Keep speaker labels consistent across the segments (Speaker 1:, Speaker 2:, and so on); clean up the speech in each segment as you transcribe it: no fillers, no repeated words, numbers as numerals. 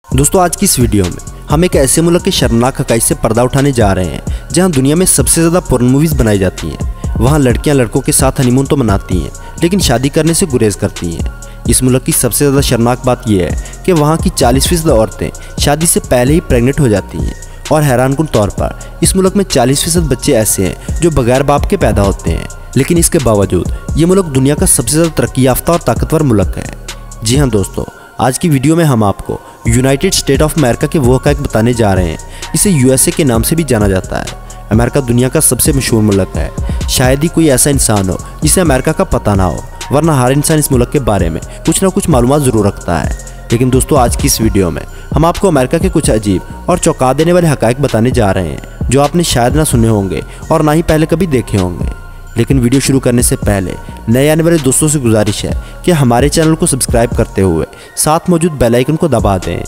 Speaker 1: दोस्तों आज की इस वीडियो में हम एक ऐसे मुल्क के शर्मनाक हक़ाइक़ से पर्दा उठाने जा रहे हैं जहां दुनिया में सबसे ज़्यादा पोर्न मूवीज़ बनाई जाती हैं। वहां लड़कियां लड़कों के साथ हनीमून तो मनाती हैं लेकिन शादी करने से गुरेज करती हैं। इस मुल्क की सबसे ज़्यादा शर्मनाक बात यह है कि वहाँ की 40% औरतें शादी से पहले ही प्रेग्नेंट हो जाती हैं और हैरानकुन तौर पर इस मुल्क में 40% बच्चे ऐसे हैं जो बगैर बाप के पैदा होते हैं। लेकिन इसके बावजूद ये मुल्क दुनिया का सबसे ज़्यादा तरक्की याफ्ता और ताकतवर मुल्क है। जी हाँ दोस्तों, आज की वीडियो में हम आपको यूनाइटेड स्टेट ऑफ अमेरिका के वो हक़ाइक़ बताने जा रहे हैं। इसे यूएसए के नाम से भी जाना जाता है। अमेरिका दुनिया का सबसे मशहूर मुल्क है। शायद ही कोई ऐसा इंसान हो जिसे अमेरिका का पता ना हो, वरना हर इंसान इस मुल्क के बारे में कुछ ना कुछ मालूमात ज़रूर रखता है। लेकिन दोस्तों आज की इस वीडियो में हम आपको अमेरिका के कुछ अजीब और चौंका देने वाले हक़ाइक़ बताने जा रहे हैं जो आपने शायद ना सुने होंगे और ना ही पहले कभी देखे होंगे। लेकिन वीडियो शुरू करने से पहले नए आने वाले दोस्तों से गुजारिश है कि हमारे चैनल को सब्सक्राइब करते हुए साथ मौजूद बेल आइकन को दबा दें।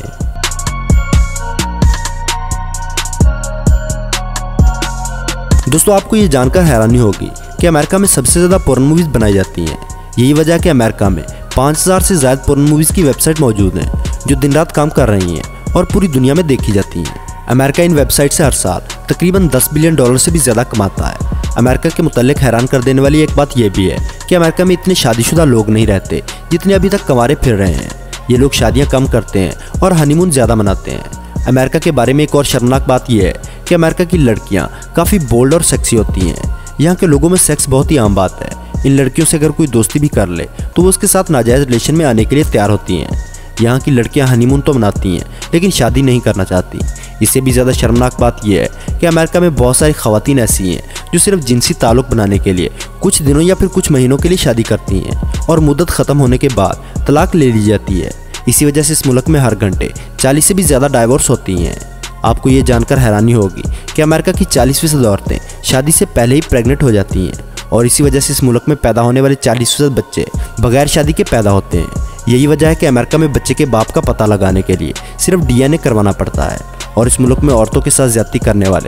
Speaker 1: दोस्तों आपको ये जानकर हैरानी होगी कि अमेरिका में सबसे ज़्यादा पोर्न मूवीज़ बनाई जाती हैं। यही वजह है कि अमेरिका में 5000 से ज़्यादा पोर्न मूवीज़ की वेबसाइट मौजूद हैं जो दिन रात काम कर रही हैं और पूरी दुनिया में देखी जाती हैं। अमेरिका इन वेबसाइट से हर साल तकरीबन $10 बिलियन से भी ज़्यादा कमाता है। अमेरिका के मुतालिक हैरान कर देने वाली एक बात यह भी है कि अमेरिका में इतने शादीशुदा लोग नहीं रहते जितने अभी तक कंवारे फिर रहे हैं। ये लोग शादियाँ कम करते हैं और हनीमून ज़्यादा मनाते हैं। अमेरिका के बारे में एक और शर्मनाक बात यह है कि अमेरिका की लड़कियाँ काफ़ी बोल्ड और सेक्सी होती हैं। यहाँ के लोगों में सेक्स बहुत ही आम बात है। इन लड़कियों से अगर कोई दोस्ती भी कर ले तो वो उसके साथ नाजायज़ रिलेशन में आने के लिए तैयार होती हैं। यहाँ की लड़कियाँ हनीमून तो मनाती हैं लेकिन शादी नहीं करना चाहती। इससे भी ज़्यादा शर्मनाक बात यह है कि अमेरिका में बहुत सारी ख़वातीन ऐसी हैं जो सिर्फ जिनसी ताल्लुक़ बनाने के लिए कुछ दिनों या फिर कुछ महीनों के लिए शादी करती हैं और मुद्दत ख़त्म होने के बाद तलाक ले ली जाती है। इसी वजह से इस मुल्क में हर घंटे 40 से भी ज़्यादा डाइवोर्स होती हैं। आपको ये जानकर हैरानी होगी कि अमेरिका की 40% औरतें शादी से पहले ही प्रेग्नेंट हो जाती हैं और इसी वजह से इस मुल्क में पैदा होने वाले 40% बच्चे बगैर शादी के पैदा होते हैं। यही वजह है कि अमेरिका में बच्चे के बाप का पता लगाने के लिए सिर्फ डीएनए करवाना पड़ता है। और इस मुल्क में औरतों के साथ ज्यादती करने वाले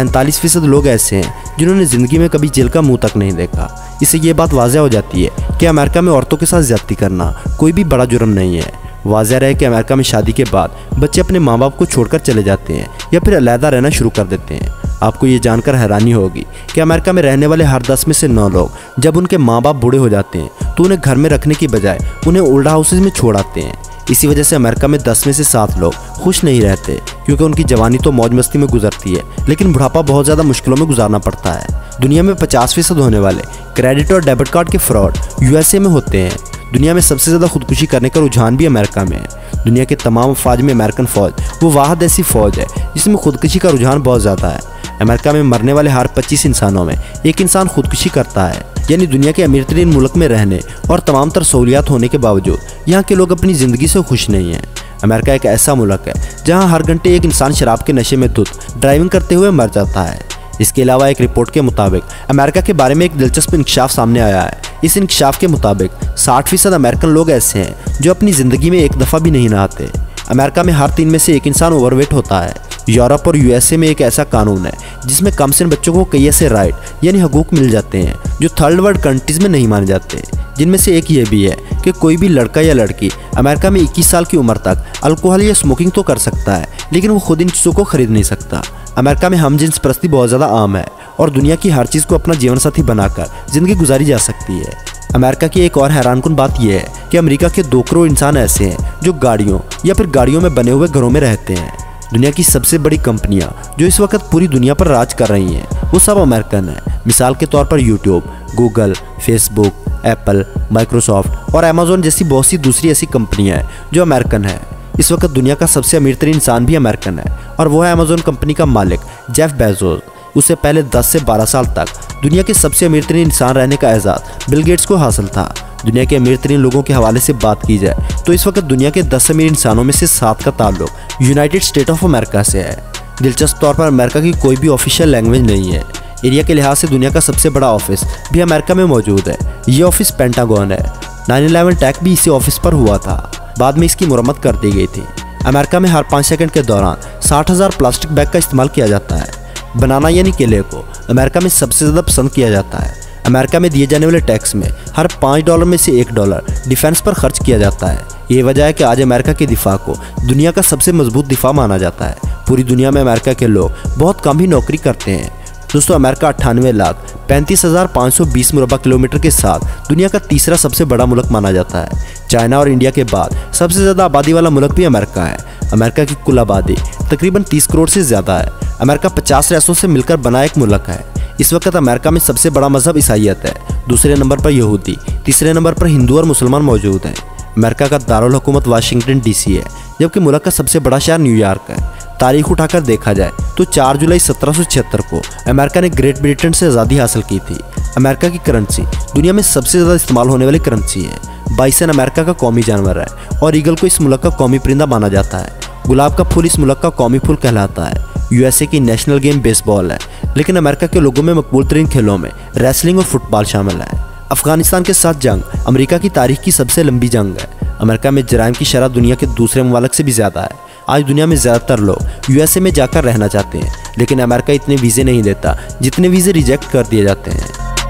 Speaker 1: 47% लोग ऐसे हैं जिन्होंने ज़िंदगी में कभी जेल का मुंह तक नहीं देखा। इससे ये बात वाज़ह हो जाती है कि अमेरिका में औरतों के साथ ज्यादती करना कोई भी बड़ा जुर्म नहीं है। वाज़ह रहे कि अमेरिका में शादी के बाद बच्चे अपने माँ बाप को छोड़कर चले जाते हैं या फिर अलहदा रहना शुरू कर देते हैं। आपको ये जानकर हैरानी होगी कि अमेरिका में रहने वाले हर 10 में से 9 लोग जब उनके माँ बाप बूढ़े हो जाते हैं तो उन्हें घर में रखने की बजाय उन्हें ओल्ड हाउसेज में छोड़ आते हैं। इसी वजह से अमेरिका में 10 में से 7 लोग खुश नहीं रहते क्योंकि उनकी जवानी तो मौज मस्ती में गुजरती है लेकिन बुढ़ापा बहुत ज़्यादा मुश्किलों में गुजारना पड़ता है। दुनिया में 50% होने वाले क्रेडिट और डेबिट कार्ड के फ्रॉड यूएसए में होते हैं। दुनिया में सबसे ज़्यादा खुदकुशी करने का रुझान भी अमेरिका में है। दुनिया के तमाम अफवाज में अमेरिकन फ़ौज वो वाहिद ऐसी फ़ौज है जिसमें खुदकुशी का रुझान बहुत ज़्यादा है। अमेरिका में मरने वाले हर 25 इंसानों में एक इंसान खुदकुशी करता है। यानी दुनिया के अमीर तरीन मुल्क में रहने और तमाम तर सहूलियात होने के बावजूद यहाँ के लोग अपनी ज़िंदगी से खुश नहीं हैं। अमेरिका एक ऐसा मुल्क है जहाँ हर घंटे एक इंसान शराब के नशे में धुत ड्राइविंग करते हुए मर जाता है। इसके अलावा एक रिपोर्ट के मुताबिक अमेरिका के बारे में एक दिलचस्प इंकशाफ सामने आया है। इस इंकशाफ के मुताबिक 60% अमेरिकन लोग ऐसे हैं जो अपनी ज़िंदगी में एक दफ़ा भी नहीं नहाते। अमेरिका में हर 3 में से एक इंसान ओवरवेट होता है। यूरोप और यूएसए में एक ऐसा कानून है जिसमें कम से कम बच्चों को कई ऐसे राइट यानी हकूक मिल जाते हैं जो थर्ड वर्ल्ड कंट्रीज़ में नहीं माने जाते। जिनमें से एक ये भी है कि कोई भी लड़का या लड़की अमेरिका में 21 साल की उम्र तक अल्कोहल या स्मोकिंग तो कर सकता है लेकिन वो खुद इन चीज़ों को खरीद नहीं सकता। अमेरिका में हम जिन्स परस्ती बहुत ज़्यादा आम है और दुनिया की हर चीज़ को अपना जीवन साथी बनाकर ज़िंदगी गुजारी जा सकती है। अमेरिका की एक और हैरानकुन बात यह है कि अमेरिका के 2 करोड़ इंसान ऐसे हैं जो गाड़ियों या फिर गाड़ियों में बने हुए घरों में रहते हैं। दुनिया की सबसे बड़ी कंपनियां जो इस वक्त पूरी दुनिया पर राज कर रही हैं वो सब अमेरिकन हैं। मिसाल के तौर पर YouTube, Google, Facebook, Apple, Microsoft और अमेज़न जैसी बहुत सी दूसरी ऐसी कंपनियां हैं जो अमेरिकन हैं। इस वक्त दुनिया का सबसे अमीर तरीन इंसान भी अमेरिकन है और वो है अमेज़न कंपनी का मालिक जेफ बेजोस। उससे पहले 10 से 12 साल तक दुनिया के सबसे अमीर तरीन इंसान रहने का एजाज़ बिल गेट्स को हासिल था। दुनिया के अमीर तरीन लोगों के हवाले से बात की जाए तो इस वक्त दुनिया के 10 अमीर इंसानों में से 7 का ताल्लुक यूनाइटेड स्टेट ऑफ अमेरिका से है। दिलचस्प तौर पर अमेरिका की कोई भी ऑफिशियल लैंग्वेज नहीं है। एरिया के लिहाज से दुनिया का सबसे बड़ा ऑफिस भी अमेरिका में मौजूद है। ये ऑफिस पेंटागन है। 9/11 अटैक भी इसी ऑफिस पर हुआ था। बाद में इसकी मुरम्मत कर दी गई थी। अमेरिका में हर 5 सेकंड के दौरान 60,000 प्लास्टिक बैग का इस्तेमाल किया जाता है। बनाना यानी केले को अमेरिका में सबसे ज़्यादा पसंद किया जाता है। अमेरिका में दिए जाने वाले टैक्स में हर $5 में से $1 डिफेंस पर खर्च किया जाता है। ये वजह है कि आज अमेरिका के दिफा को दुनिया का सबसे मजबूत दिफा माना जाता है। पूरी दुनिया में अमेरिका के लोग बहुत कम ही नौकरी करते हैं। दोस्तों, अमेरिका 98,35,520 मुरबा किलोमीटर के साथ दुनिया का तीसरा सबसे बड़ा मुल्क माना जाता है। चाइना और इंडिया के बाद सबसे ज़्यादा आबादी वाला मुल्क भी अमेरिका है। अमेरिका की कुल आबादी तकरीबन 30 करोड़ से ज़्यादा है। अमेरिका 50 रियासतों से मिलकर बना एक मुल्क है। इस वक्त अमेरिका में सबसे बड़ा मजहब ईसाईयत है, दूसरे नंबर पर यहूदी, तीसरे नंबर पर हिंदू और मुसलमान मौजूद हैं। अमेरिका का दारुल हुकूमत वाशिंगटन DC है, जबकि मुल्क का सबसे बड़ा शहर न्यूयॉर्क है। तारीख उठाकर देखा जाए तो 4 जुलाई 1776 को अमेरिका ने ग्रेट ब्रिटेन से आज़ादी हासिल की थी। अमेरिका की करेंसी दुनिया में सबसे ज़्यादा इस्तेमाल होने वाली करेंसी है। बाइसन अमेरिका का कौमी जानवर है और ईगल को इस मुल्क का कौमी परिंदा माना जाता है। गुलाब का फूल इस मुल्क का कौमी फूल कहलाता है। USA की नेशनल गेम बेसबॉल है, लेकिन अमेरिका के लोगों में मकबूल तरीन खेलों में रेसलिंग और फुटबॉल शामिल है। अफगानिस्तान के साथ जंग अमेरिका की तारीख की सबसे लंबी जंग है। अमेरिका में जराइम की शरह दुनिया के दूसरे ममालिक से भी ज़्यादा है। आज दुनिया में ज़्यादातर लोग USA में जाकर रहना चाहते हैं, लेकिन अमेरिका इतने वीज़े नहीं देता जितने वीज़े रिजेक्ट कर दिए जाते हैं।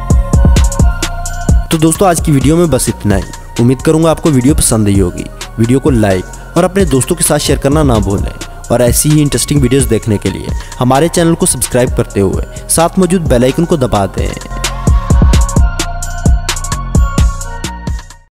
Speaker 1: तो दोस्तों, आज की वीडियो में बस इतना ही। उम्मीद करूँगा आपको वीडियो पसंद आई होगी। वीडियो को लाइक और अपने दोस्तों के साथ शेयर करना ना भूलें और ऐसी ही इंटरेस्टिंग वीडियोस देखने के लिए हमारे चैनल को सब्सक्राइब करते हुए साथ मौजूद बेल आइकन को दबा दें।